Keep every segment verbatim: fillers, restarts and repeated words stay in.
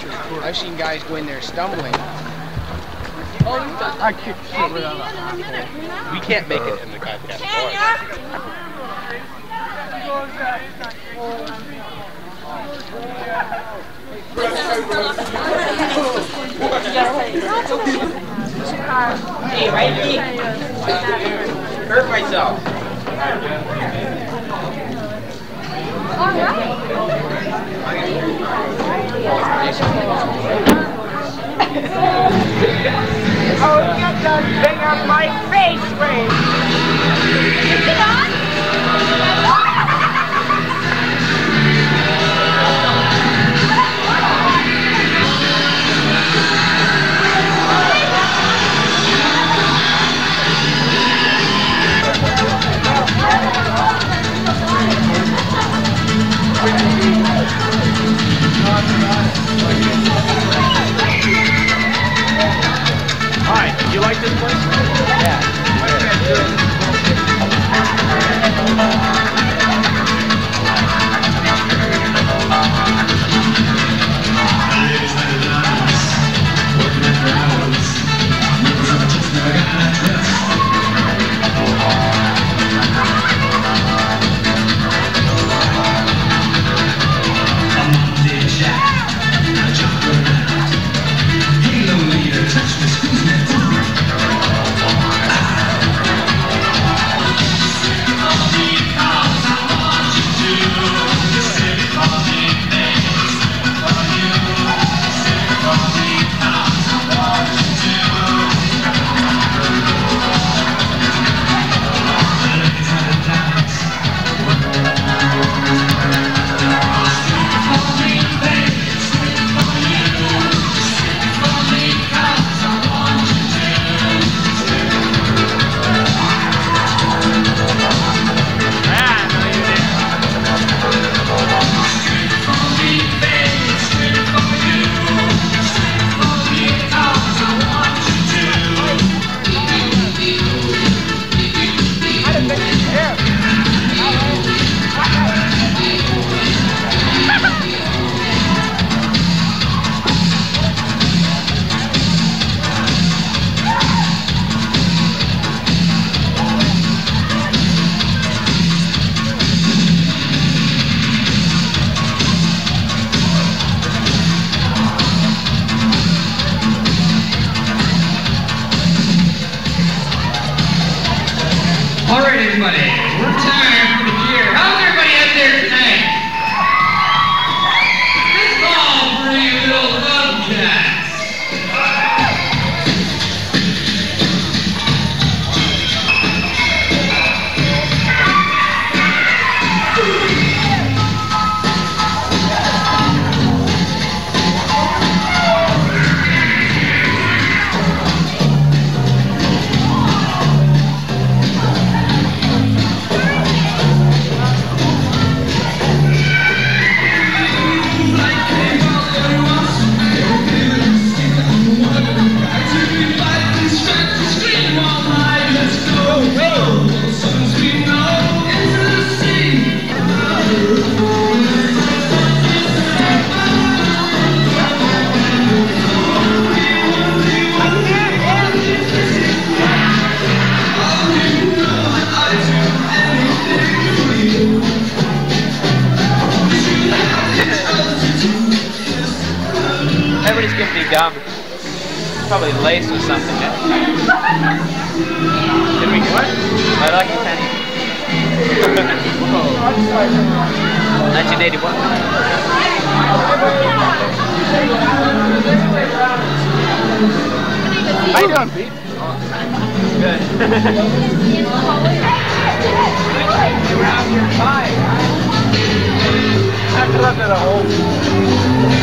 I've seen guys go in there stumbling. I kicked shit without a We can't make it in the goddamn car. Hey, righty. Hurt myself. All right. Oh, get that thing out my face, Ray! Is it on? Hi, you like this place? Yeah. What are you guys doing? Alright, everybody, we're time for the cheer. How's everybody out there tonight? This ball for you little bobcats. Everybody's gonna be dumb. Probably laced with something. Yeah? Did we what? I like it, Penny. nineteen eighty-one. How you doing, Pete? Good. You were out your time. I left it at home.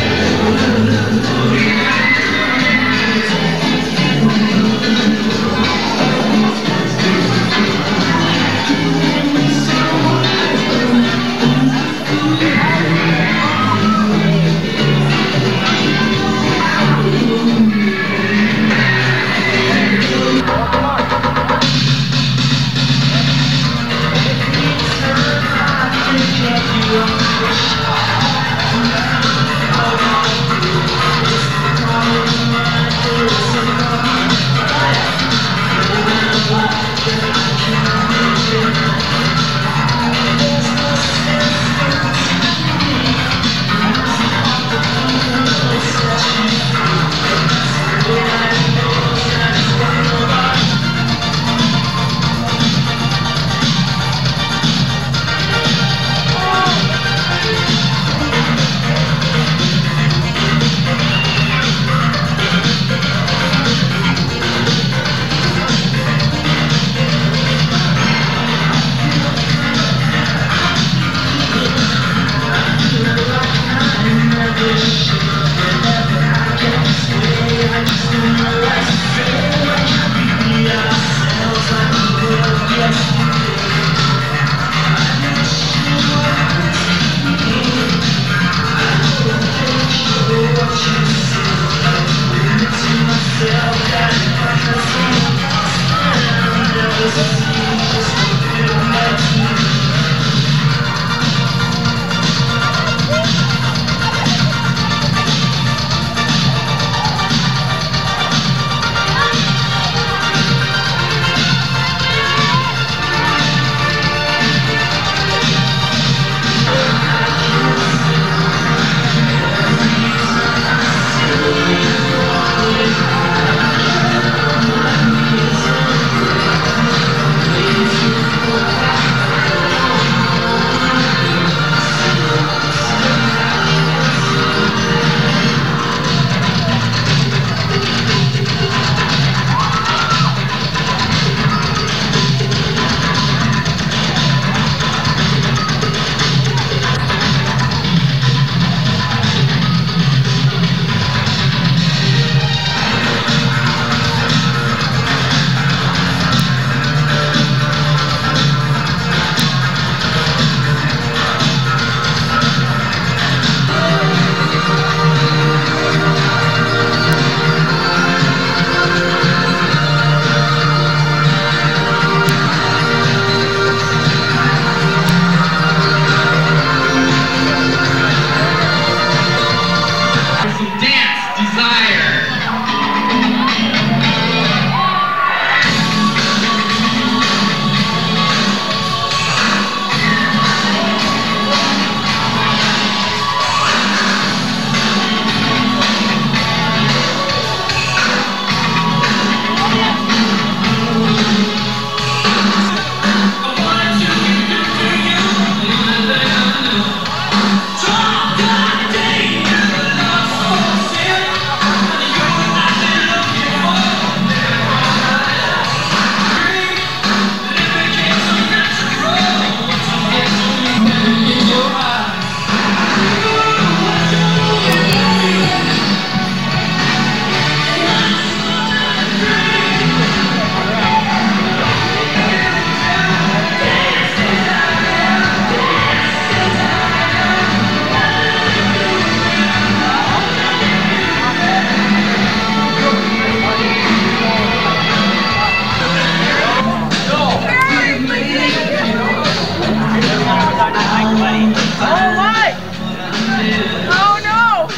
Oh my! Oh no!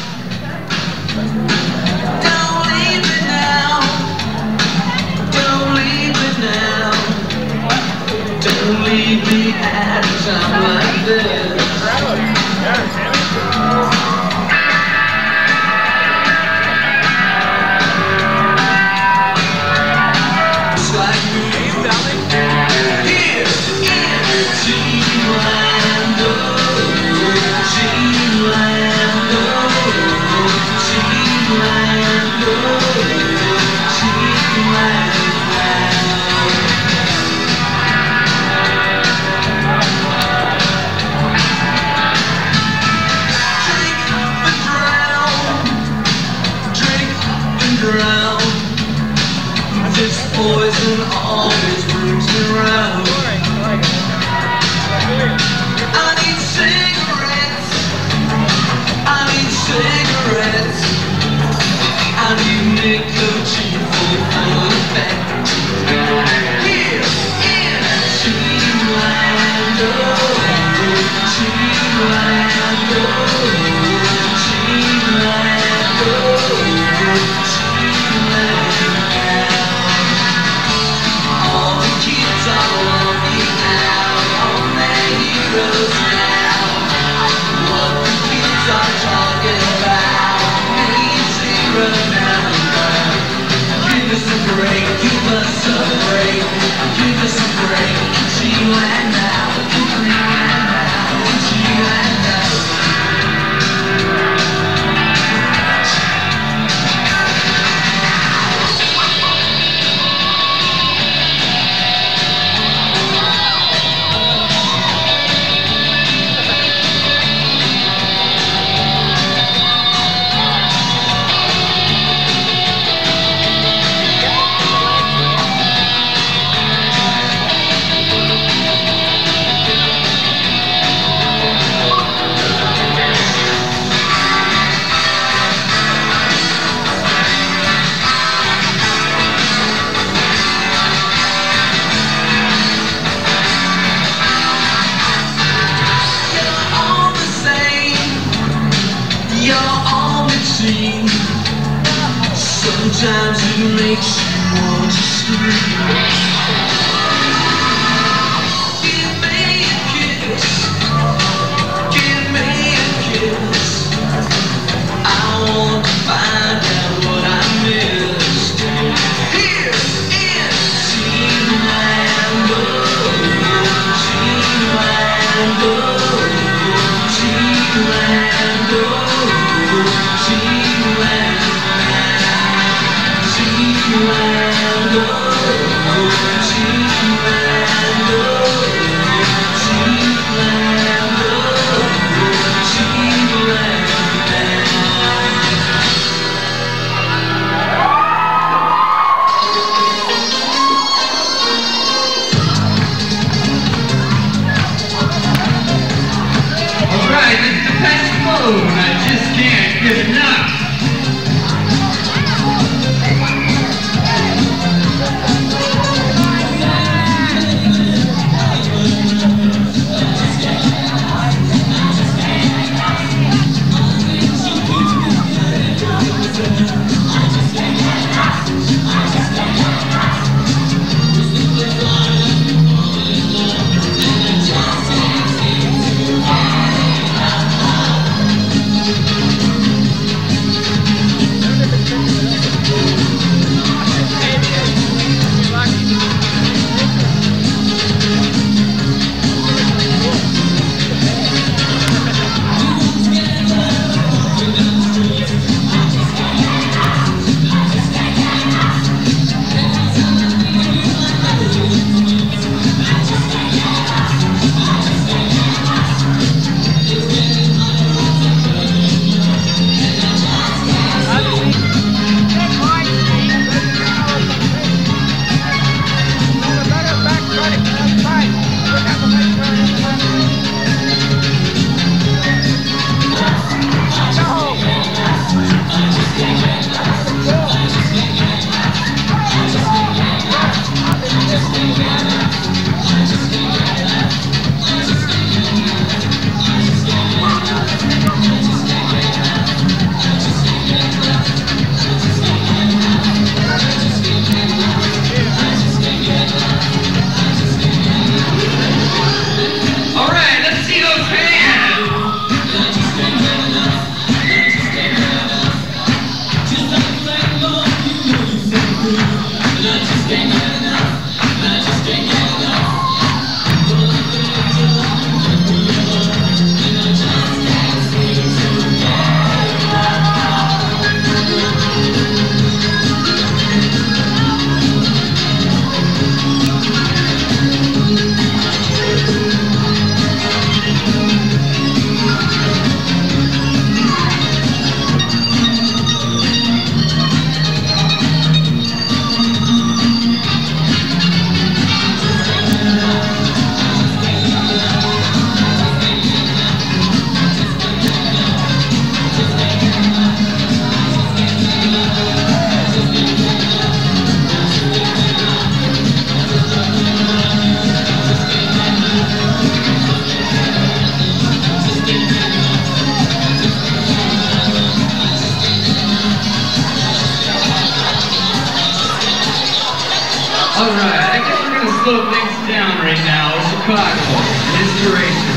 Don't leave me now. Don't leave me now. Don't leave me at a time like this. It's like me. Here in Dreamland, oh, Dreamland, oh, Dreamland, oh, Dreamland. This poison always brings me round. I need cigarettes. I need cigarettes. I need nicotine for full effect. Here in Dreamland, oh, Dreamland, oh, Dreamland, oh, Dreamland. All the kids are walking out on their heroes now. What the kids are talking about means zero now. Give us a break, give us a break, give us a break. In Dreamland now, in Dreamland now, in Dreamland now. Sometimes it makes you want to scream. Give me a kiss, give me a kiss. I want to find out what I missed. Here in Dreamland, oh, Dreamland, oh, Dreamland, oh, Dreamland. Dreamland, oh, Dreamland, oh, Dreamland, oh, Dreamland. All right, it's the best mode. I just can't get enough. slow things down right now. Chicago, inspiration.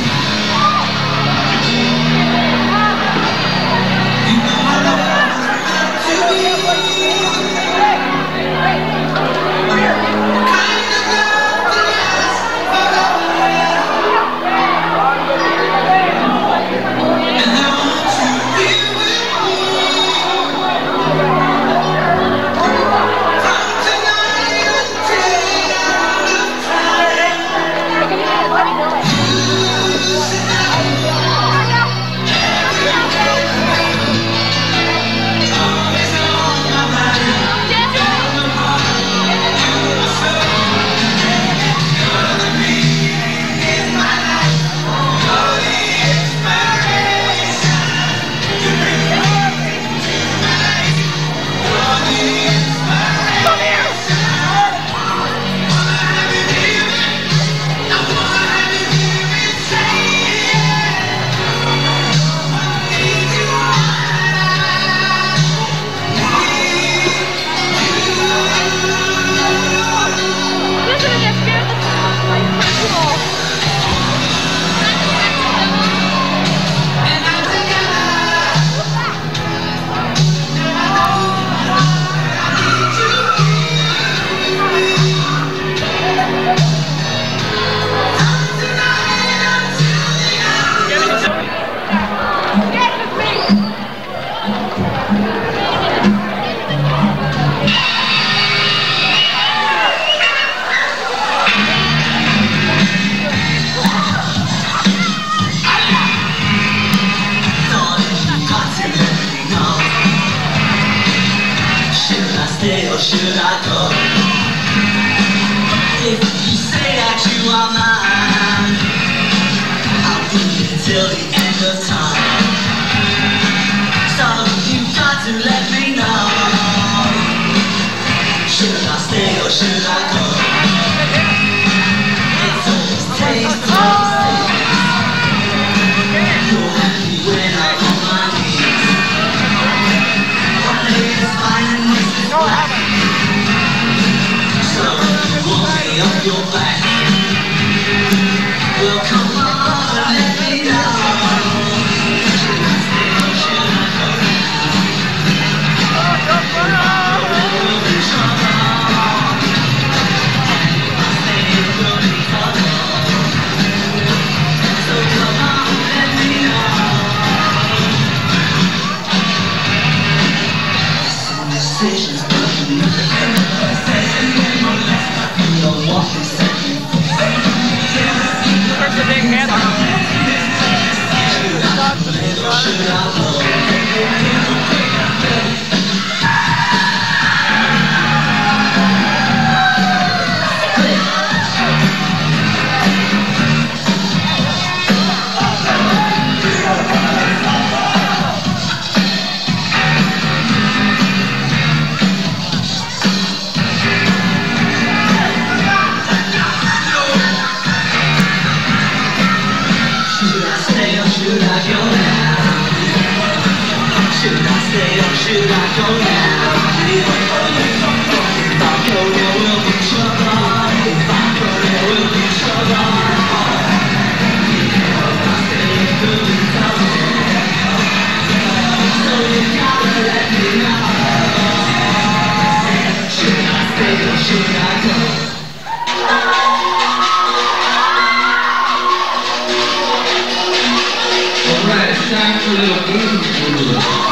Or should I go? If you say that you are mine, I'll be here till the end of time. So you've got to let me know. Should I stay or should I go? It's always taste, always taste. You're happy when I'm on my knees. One day is fine and this is black. Up your back. Well, come on, let me know. Should I stay or should I go? We'll be trouble. If I stay, we'll be trouble. So come on, let me know. Some decisions broken. Where's the big hand? Should I go now? If I go, there will be trouble. If I go, there will be trouble. If I stay, it could be trouble. So you gotta let me know. Should I stay or should I go? Alright, it's time for a little game.